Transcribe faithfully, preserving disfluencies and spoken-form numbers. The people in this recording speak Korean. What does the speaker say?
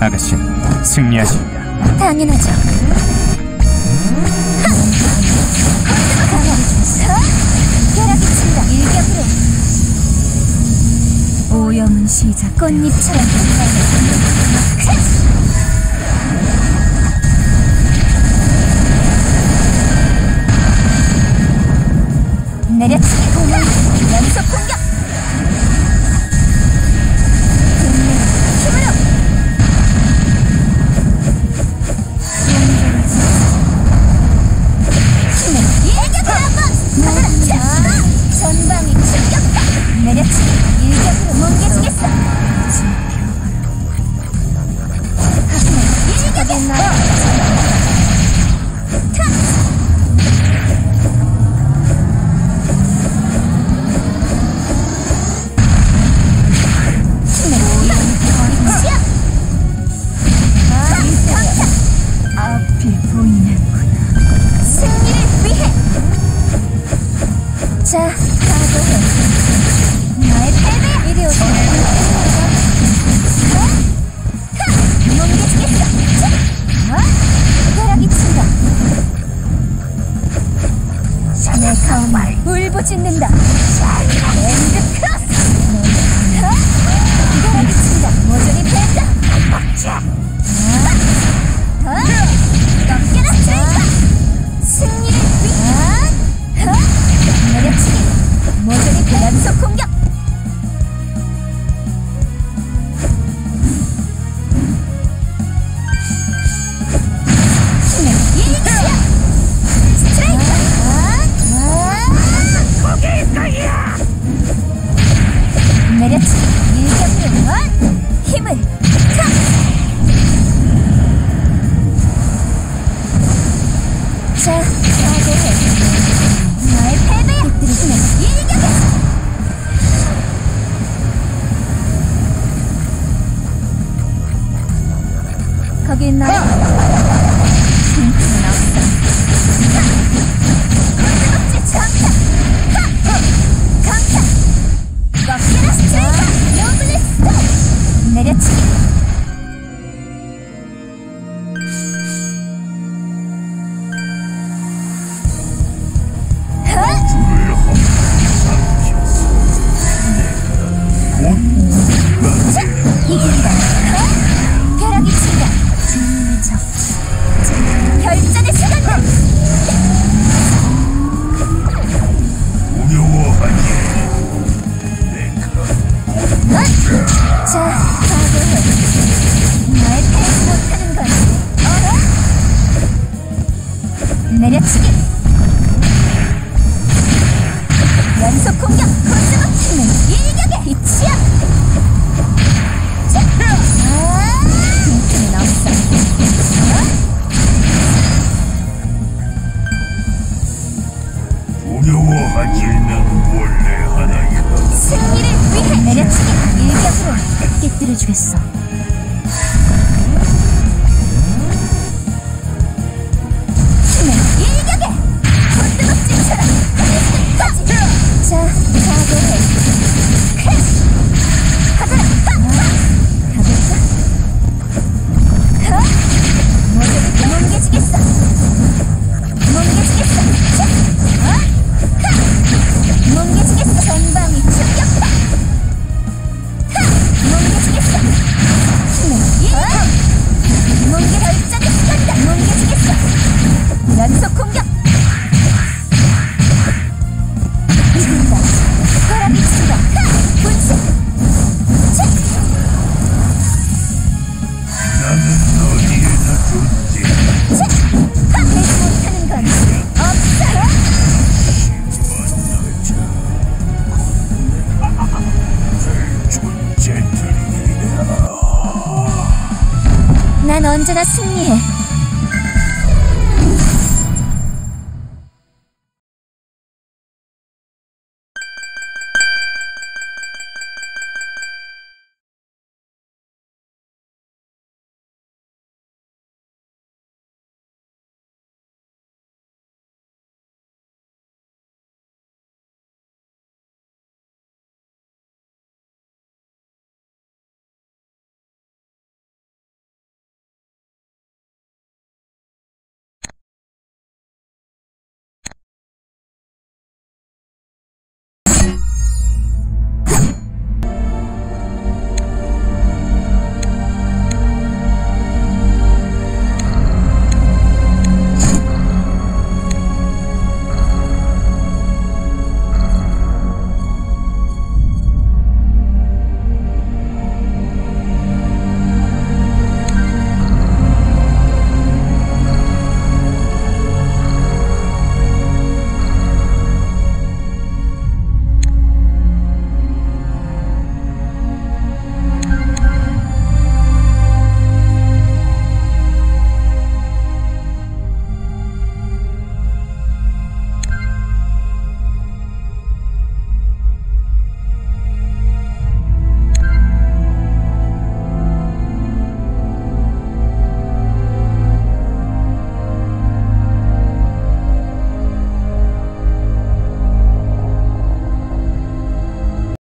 아가씨는 승리하신다. 당연하죠. 벼락이 친다. 일격으로 오염은 시작. 꽃잎처럼 내려치기 공격. 연속 공격. 힘으로 전방위 충격파! 내려치기 일격으로 뭉개지겠어! 일격에 나 앞이 보이는구나. 승리를 위해! 자, 각오해. 나의 패배야. 이리 오세요. 뭉개지겠어. 벼락이 친다. 내 가움을 울부짖는다. 랜드 크로스. 벼락이 친다. 모조리 뺀다. 꺾여라 트레이커. 승리를 위해. 내려치기 모조리 연속 공격. 힘의 일격이야. 스트레이트. 거기 거기야. 내려치기 일격으로 힘을 탁. 자, 각오해. 나의 패배야! 흩뜨리지는 일격에! 거기 있나? 틈틈은 없어. 거침없이 장타! 강타! 꺾여라 스트레이터! 노블리 스톱! 내려치기! 이긴다. 벼락이 친다. 주인의 적. 결전의 시간다. 두려워하니 내가 자, 각오해. 나의 패지 못하는 건 어라? 내려치기. 연속 공격. 코스모치는 일격의 빛이야. 틈틈은 없어. 두려워하지는 원래 하나이다. 승리를 위해 내려치기 일격으로 깨뜨려주겠어. 힘의 일격에 고등학생처럼 끝까지. 자, 각오해. 크래쉬. 하더라. 모조리 뭉개지겠어. 뭉개지겠어. 뭉개지겠어. 전방위 충격파. 뭉개지겠어. 힘의 일. 뭉개 결전의 시간이다. 뭉개지겠어. 연속 공격. 이긴다. 벼락이 친다. 분신. 나는 어디에나 존재한다. 되지 못하는 건 없어요. 난 언제나 승리해.